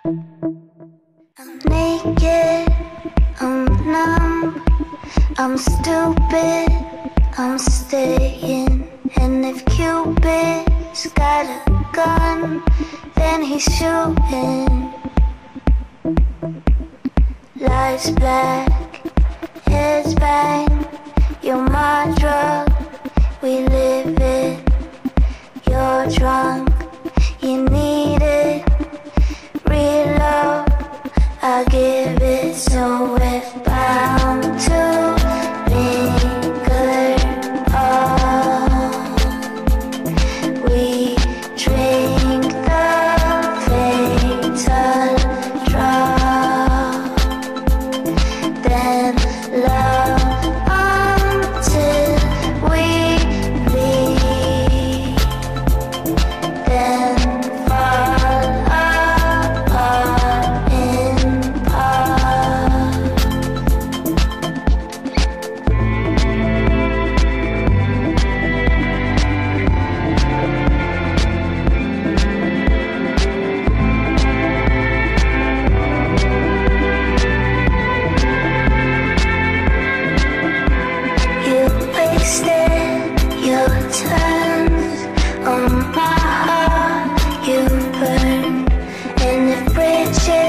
I'm naked, I'm numb, I'm stupid, I'm staying. And if Cupid's got a gun, then he's shooting. Lights black, heads bang, you're my drug, we live it. You're drunk, you need it. Real love, I give it. So we're bound to linger on. We drink the fatal drop, then love until we bleed, then fall apart in part. You wasted your turns on my heart, you burn. And if bridges